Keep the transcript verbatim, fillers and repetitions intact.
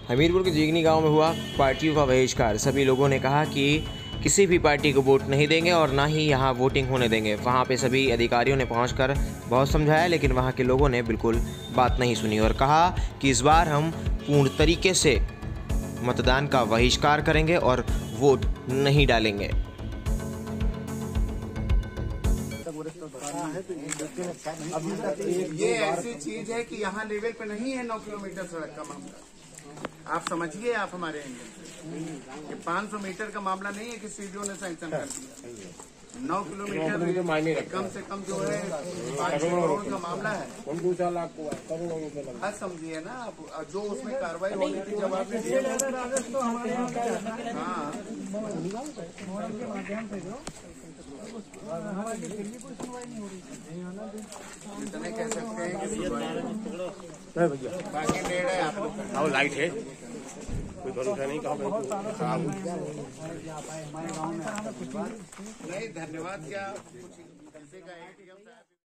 हमीरपुर के जीगनी गांव में हुआ पार्टियों का बहिष्कार। सभी लोगों ने कहा कि किसी भी पार्टी को वोट नहीं देंगे और ना ही यहां वोटिंग होने देंगे। वहां पे सभी अधिकारियों ने पहुंचकर बहुत समझाया, लेकिन वहां के लोगों ने बिल्कुल बात नहीं सुनी और कहा कि इस बार हम पूर्ण तरीके से मतदान का बहिष्कार करेंगे और वोट नहीं डालेंगे। ये ऐसी चीज है कि यहाँ लेवल पे नहीं है नौ किलोमीटर सड़क का मामला। आप समझिए, आप हमारे एंगल ये पाँच सौ मीटर का मामला नहीं है कि सीडीओ ने सैंक्शन कर दिया। नौ किलोमीटर कम से कम जो है पाँच सौ करोड़ का मामला है। बस समझिए ना आप, जो उसमें कार्रवाई होने की जवाब हाँ इतने कह सकते हैं कि बाकी डेढ़ है आप लोग लाइट है, कोई भरोसा नहीं कहा नहीं। धन्यवाद क्या कुछ